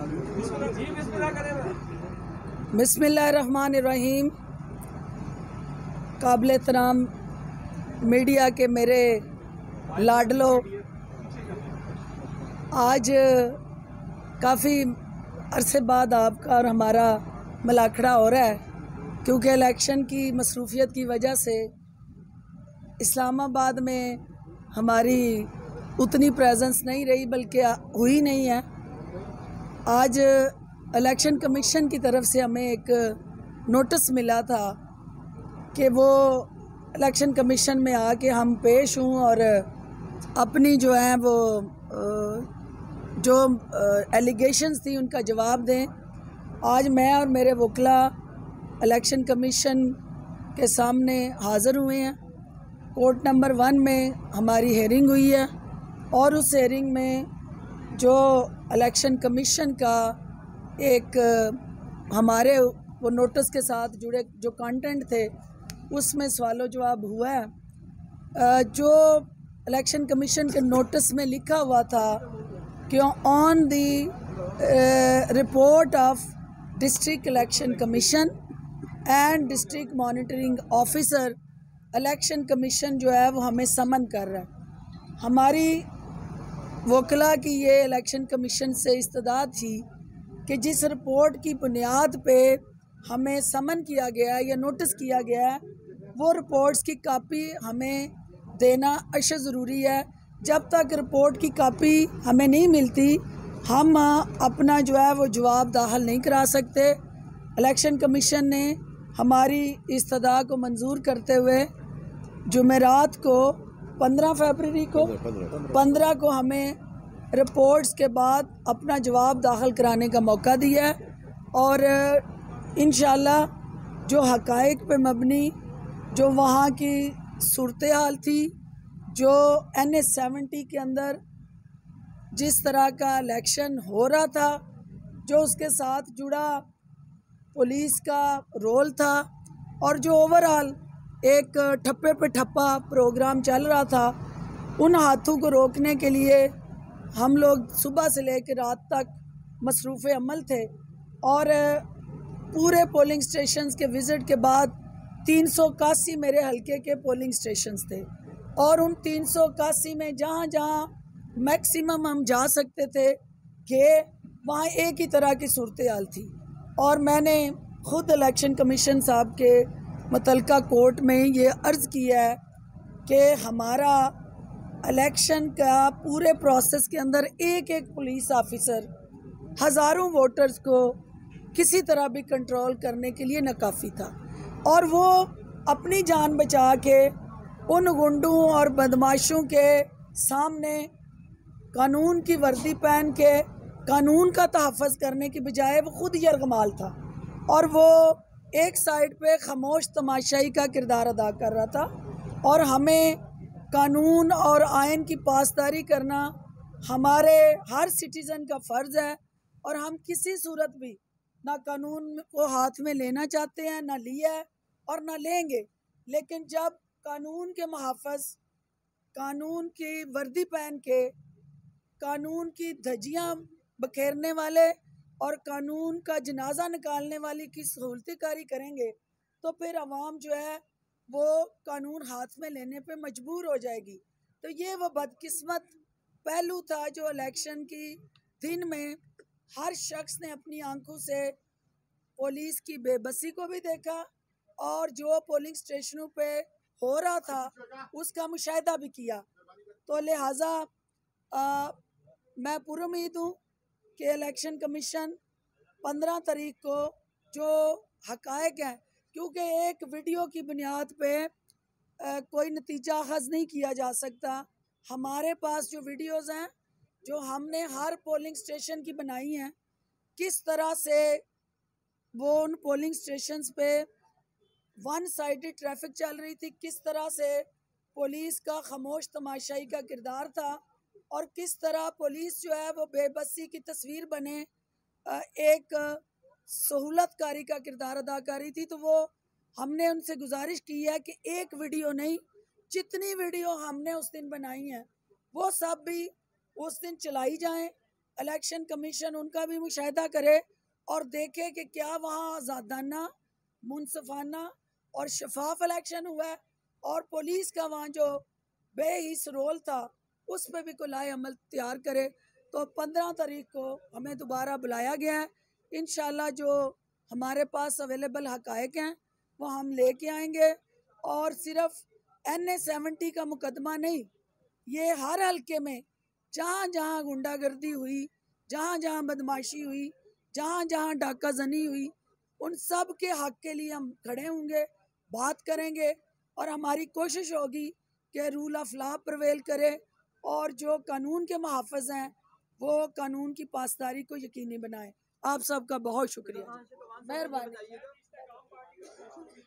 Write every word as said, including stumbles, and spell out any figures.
बिस्मिल्लाहिर्रहमानिर्रहीम। काबिल एहतराम मीडिया के मेरे लाडलो, आज काफ़ी अरसे बाद आपका और हमारा मुलाक़ा हो रहा है, क्योंकि इलेक्शन की मसरूफियत की वजह से इस्लामाबाद में हमारी उतनी प्रेजेंस नहीं रही, बल्कि हुई नहीं है। आज इलेक्शन कमीशन की तरफ से हमें एक नोटिस मिला था कि वो इलेक्शन कमीशन में आके हम पेश हों और अपनी जो है वो जो एलिगेशंस थी उनका जवाब दें। आज मैं और मेरे वकला इलेक्शन कमीशन के सामने हाज़िर हुए हैं। कोर्ट नंबर वन में हमारी हेयरिंग हुई है और उस हेयरिंग में जो इलेक्शन कमीशन का एक हमारे वो नोटिस के साथ जुड़े जो कंटेंट थे उसमें सवालो जवाब हुआ है। जो इलेक्शन कमीशन के नोटिस में लिखा हुआ था कि on the report of district election commission and district monitoring officer, election commission जो है वो हमें समन कर रहा है। हमारी वकला की ये इलेक्शन कमीशन से इस्तदा थी कि जिस रिपोर्ट की बुनियाद पे हमें समन किया गया है या नोटिस किया गया है, वो रिपोर्ट्स की कापी हमें देना अशद ज़रूरी है। जब तक रिपोर्ट की कापी हमें नहीं मिलती, हम अपना जो है वो जवाब दाखिल नहीं करा सकते। इलेक्शन कमीशन ने हमारी इस्तदा को मंजूर करते हुए जुमेरात को पंद्रह फरवरी को पंद्रह को हमें रिपोर्ट्स के बाद अपना जवाब दाखिल कराने का मौका दिया है और इंशाल्लाह जो हक़ाइक़ पे मबनी जो वहाँ की सूरत हाल थी, जो एन एस सेवेंटी के अंदर जिस तरह का इलेक्शन हो रहा था, जो उसके साथ जुड़ा पुलिस का रोल था और जो ओवरऑल एक ठप्पे पे ठप्पा प्रोग्राम चल रहा था, उन हाथों को रोकने के लिए हम लोग सुबह से लेकर रात तक मसरूफ़ अमल थे और पूरे पोलिंग स्टेशंस के विज़िट के बाद तीन सौ इक्यासी मेरे हलके के पोलिंग स्टेशंस थे और उन तीन सौ इक्यासी में जहाँ जहाँ मैक्सिमम हम जा सकते थे कि वहाँ एक ही तरह की सूरत हाल थी। और मैंने ख़ुद इलेक्शन कमीशन साहब के मुतल्लिका कोर्ट में ये अर्ज़ किया है कि हमारा इलेक्शन का पूरे प्रोसेस के अंदर एक एक पुलिस ऑफिसर हज़ारों वोटर्स को किसी तरह भी कंट्रोल करने के लिए नाकाफ़ी था और वो अपनी जान बचा के उन गुंडों और बदमाशों के सामने कानून की वर्दी पहन के कानून का तहफ़्फ़ुज़ करने की बजाय वो खुद यरगमाल था और वो एक साइड पे खामोश तमाशाई का किरदार अदा कर रहा था। और हमें कानून और आइन की पासदारी करना हमारे हर सिटीज़न का फ़र्ज़ है और हम किसी सूरत भी ना कानून को हाथ में लेना चाहते हैं, ना लिया है और ना लेंगे। लेकिन जब कानून के मुहाफ़िज़, कानून की वर्दी पहन के कानून की धज्जियाँ बखेरने वाले और कानून का जनाजा निकालने वाली की सहूलतकारी करेंगे, तो फिर अवाम जो है वो कानून हाथ में लेने पे मजबूर हो जाएगी। तो ये वो बदकिस्मत पहलू था जो इलेक्शन की दिन में हर शख्स ने अपनी आंखों से पुलिस की बेबसी को भी देखा और जो पोलिंग स्टेशनों पे हो रहा था उसका मुशाहिदा भी किया। तो लिहाजा मैं पूरी उम्मीद हूँ कि इलेक्शन कमीशन पंद्रह तारीख को जो हक़ाइक़ हैं, क्योंकि एक वीडियो की बुनियाद पे आ, कोई नतीजा अख़ज़ नहीं किया जा सकता। हमारे पास जो वीडियोज़ हैं जो हमने हर पोलिंग स्टेशन की बनाई हैं, किस तरह से वो उन पोलिंग स्टेशंस पे वन साइडेड ट्रैफिक चल रही थी, किस तरह से पुलिस का खामोश तमाशाई का किरदार था और किस तरह पुलिस जो है वो बेबसी की तस्वीर बने एक सहूलतकारी का किरदार अदा करी थी। तो वो हमने उनसे गुजारिश की है कि एक वीडियो नहीं, जितनी वीडियो हमने उस दिन बनाई हैं वो सब भी उस दिन चलाई जाएं। इलेक्शन कमीशन उनका भी मुशाहिदा करे और देखे कि क्या वहाँ आज़ादाना, मुनसफाना और शफाफ इलेक्शन हुआ है, और पुलिस का वहाँ जो बेहिस रोल था उस पर भी कोई अमल तैयार करे। तो पंद्रह तारीख को हमें दोबारा बुलाया गया है। इंशाल्लाह जो हमारे पास अवेलेबल हकायक हैं वो हम लेके आएंगे, और सिर्फ एन ए सेवेंटी का मुकदमा नहीं, ये हर हल्के में जहाँ जहाँ गुंडागर्दी हुई, जहाँ जहाँ बदमाशी हुई, जहाँ जहाँ डाका जनी हुई, उन सब के हक के लिए हम खड़े होंगे, बात करेंगे, और हमारी कोशिश होगी कि रूल ऑफ लॉ प्रवेल करे और जो कानून के मुहाफ़िज़ हैं वो कानून की पासदारी को यकीनी बनाएं। आप सबका बहुत शुक्रिया, मेहरबानी।